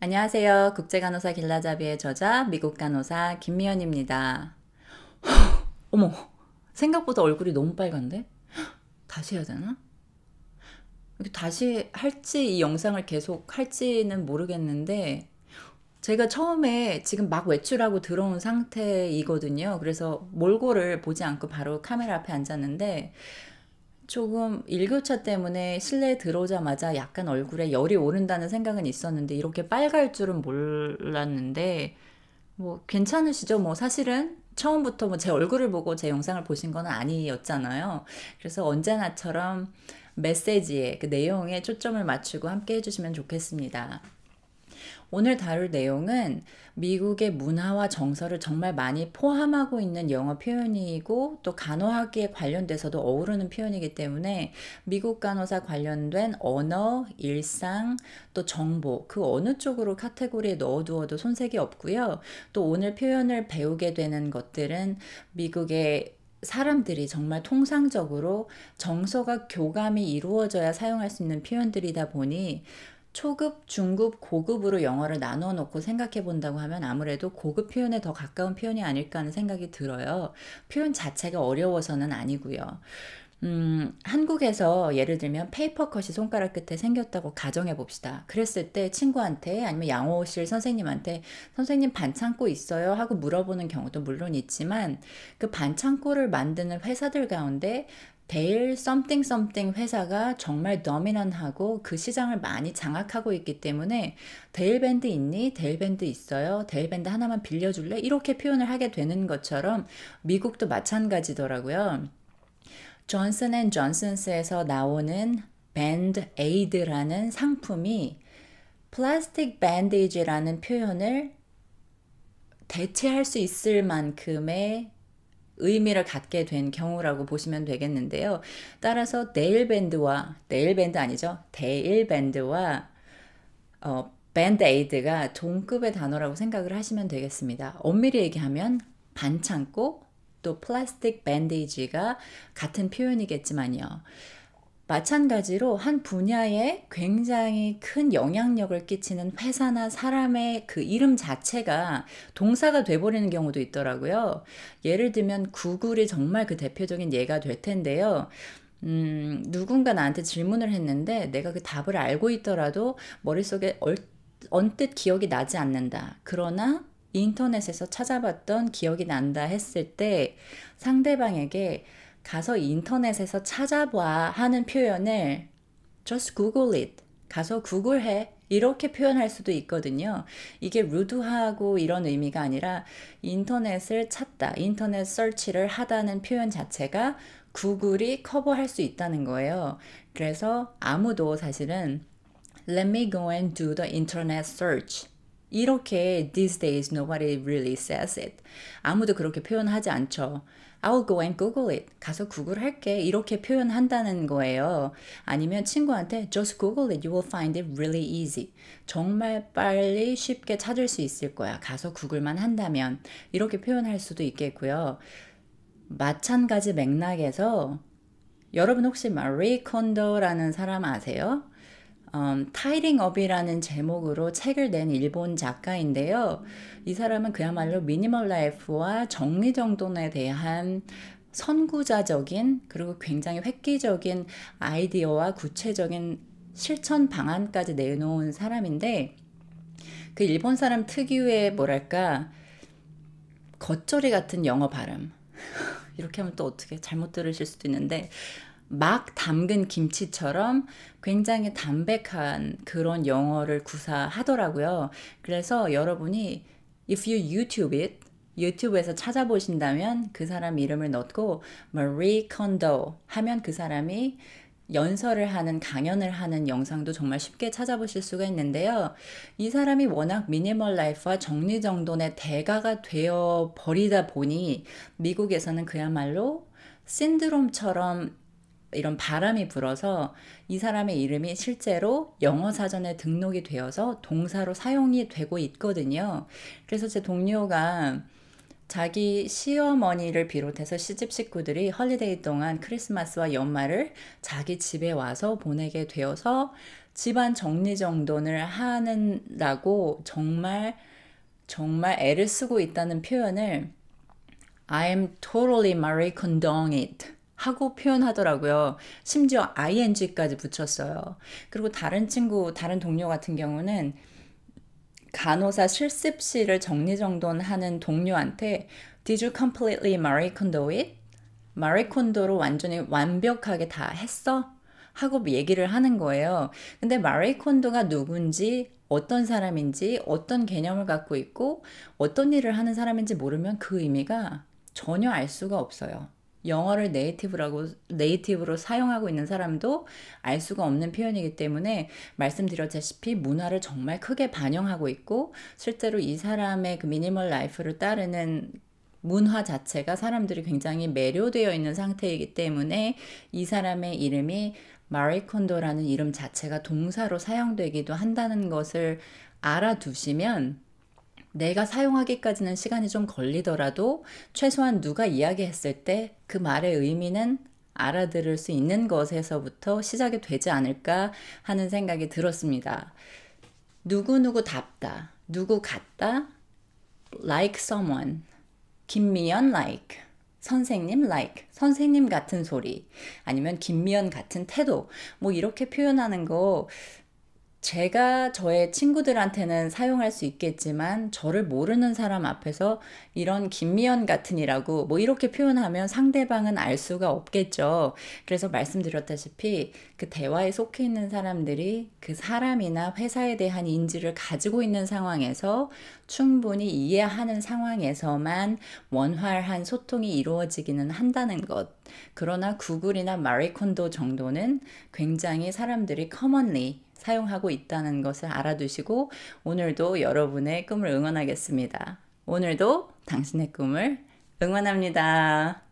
안녕하세요. 국제간호사 길라잡이의 저자 미국 간호사 김미연입니다. 어머, 생각보다 얼굴이 너무 빨간데? 다시 해야 되나? 이렇게 다시 할지 이 영상을 계속 할지는 모르겠는데 제가 처음에 지금 막 외출하고 들어온 상태이거든요. 그래서 몰골을 보지 않고 바로 카메라 앞에 앉았는데 조금 일교차 때문에 실내에 들어오자마자 약간 얼굴에 열이 오른다는 생각은 있었는데 이렇게 빨갈 줄은 몰랐는데 뭐 괜찮으시죠? 뭐 사실은 처음부터 뭐 제 얼굴을 보고 제 영상을 보신 건 아니었잖아요. 그래서 언제나처럼 메시지에 그 내용에 초점을 맞추고 함께 해주시면 좋겠습니다. 오늘 다룰 내용은 미국의 문화와 정서를 정말 많이 포함하고 있는 영어 표현이고 또 간호학에 관련돼서도 어우르는 표현이기 때문에 미국 간호사 관련된 언어, 일상, 또 정보 그 어느 쪽으로 카테고리에 넣어두어도 손색이 없고요. 또 오늘 표현을 배우게 되는 것들은 미국의 사람들이 정말 통상적으로 정서가 교감이 이루어져야 사용할 수 있는 표현들이다 보니 초급, 중급, 고급으로 영어를 나눠 놓고 생각해 본다고 하면 아무래도 고급 표현에 더 가까운 표현이 아닐까 하는 생각이 들어요. 표현 자체가 어려워서는 아니고요. 한국에서 예를 들면 페이퍼컷이 손가락 끝에 생겼다고 가정해 봅시다. 그랬을 때 친구한테 아니면 양호실 선생님한테 선생님 반창고 있어요? 하고 물어보는 경우도 물론 있지만 그 반창고를 만드는 회사들 가운데 데일 썸띵 썸띵 회사가 정말 더미넌하고 그 시장을 많이 장악하고 있기 때문에 데일 밴드 있니? 데일 밴드 있어요. 데일 밴드 하나만 빌려줄래? 이렇게 표현을 하게 되는 것처럼 미국도 마찬가지더라고요. 존슨 앤 존슨스에서 나오는 밴드 에이드라는 상품이 플라스틱 밴데이지라는 표현을 대체할 수 있을 만큼의 의미를 갖게 된 경우라고 보시면 되겠는데요. 따라서 네일밴드 아니죠. 데일밴드와 밴드에이드가 동급의 단어라고 생각을 하시면 되겠습니다. 엄밀히 얘기하면 반창고 또 플라스틱 밴데이지가 같은 표현이겠지만요. 마찬가지로 한 분야에 굉장히 큰 영향력을 끼치는 회사나 사람의 그 이름 자체가 동사가 돼버리는 경우도 있더라고요. 예를 들면 구글이 정말 그 대표적인 예가 될 텐데요. 누군가 나한테 질문을 했는데 내가 그 답을 알고 있더라도 머릿속에 언뜻 기억이 나지 않는다. 그러나 인터넷에서 찾아봤던 기억이 난다 했을 때 상대방에게 가서 인터넷에서 찾아봐 하는 표현을 just Google it. 가서 구글해. 이렇게 표현할 수도 있거든요. 이게 루드하고 이런 의미가 아니라 인터넷을 찾다, 인터넷 서치를 하다는 표현 자체가 구글이 커버할 수 있다는 거예요. 그래서 아무도 사실은 Let me go and do the internet search. 이렇게 these days nobody really says it. 아무도 그렇게 표현하지 않죠. I'll go and Google it. 가서 구글 할게. 이렇게 표현한다는 거예요. 아니면 친구한테 just Google it. You will find it really easy. 정말 빨리 쉽게 찾을 수 있을 거야. 가서 구글만 한다면. 이렇게 표현할 수도 있겠고요. 마찬가지 맥락에서 여러분 혹시 마리 콘도라는 사람 아세요? 타이링 업이라는 제목으로 책을 낸 일본 작가인데요. 이 사람은 그야말로 미니멀 라이프와 정리정돈에 대한 선구자적인 그리고 굉장히 획기적인 아이디어와 구체적인 실천 방안까지 내놓은 사람인데 그 일본 사람 특유의 뭐랄까 겉절이 같은 영어 발음 이렇게 하면 또 어떻게 잘못 들으실 수도 있는데 막 담근 김치처럼 굉장히 담백한 그런 영어를 구사하더라고요. 그래서 여러분이 if you YouTube it 유튜브에서 찾아보신다면 그 사람 이름을 넣고 Marie Kondo 하면 그 사람이 연설을 하는 강연을 하는 영상도 정말 쉽게 찾아보실 수가 있는데요. 이 사람이 워낙 미니멀 라이프와 정리정돈의 대가가 되어 버리다 보니 미국에서는 그야말로 신드롬처럼 이런 바람이 불어서 이 사람의 이름이 실제로 영어 사전에 등록이 되어서 동사로 사용이 되고 있거든요. 그래서 제 동료가 자기 시어머니를 비롯해서 시집 식구들이 헐리데이 동안 크리스마스와 연말을 자기 집에 와서 보내게 되어서 집안 정리정돈을 하느라고 정말 애를 쓰고 있다는 표현을 I'm totally Marie Kondoing it 하고 표현하더라고요. 심지어 ing까지 붙였어요. 그리고 다른 동료 같은 경우는 간호사 실습실을 정리정돈하는 동료한테 Did you completely Marie Kondo it? 마리 콘도로 완전히 완벽하게 다 했어? 하고 얘기를 하는 거예요. 근데 마리 콘도가 누군지, 어떤 사람인지, 어떤 개념을 갖고 있고, 어떤 일을 하는 사람인지 모르면 그 의미가 전혀 알 수가 없어요. 영어를 네이티브로 사용하고 있는 사람도 알 수가 없는 표현이기 때문에 말씀드렸다시피 문화를 정말 크게 반영하고 있고, 실제로 이 사람의 그 미니멀 라이프를 따르는 문화 자체가 사람들이 굉장히 매료되어 있는 상태이기 때문에 이 사람의 이름이 마리 콘도라는 이름 자체가 동사로 사용되기도 한다는 것을 알아두시면 내가 사용하기까지는 시간이 좀 걸리더라도 최소한 누가 이야기했을 때 그 말의 의미는 알아들을 수 있는 것에서부터 시작이 되지 않을까 하는 생각이 들었습니다. 누구누구답다, 누구 같다, like someone, 김미연 like, 선생님 like, 선생님 같은 소리, 아니면 김미연 같은 태도, 뭐 이렇게 표현하는 거 제가 저의 친구들한테는 사용할 수 있겠지만 저를 모르는 사람 앞에서 이런 김미연 같은이라고 뭐 이렇게 표현하면 상대방은 알 수가 없겠죠. 그래서 말씀드렸다시피 그 대화에 속해 있는 사람들이 그 사람이나 회사에 대한 인지를 가지고 있는 상황에서 충분히 이해하는 상황에서만 원활한 소통이 이루어지기는 한다는 것. 그러나 구글이나 마리콘도 정도는 굉장히 사람들이 commonly 사용하고 있다는 것을 알아두시고 오늘도 여러분의 꿈을 응원하겠습니다. 오늘도 당신의 꿈을 응원합니다.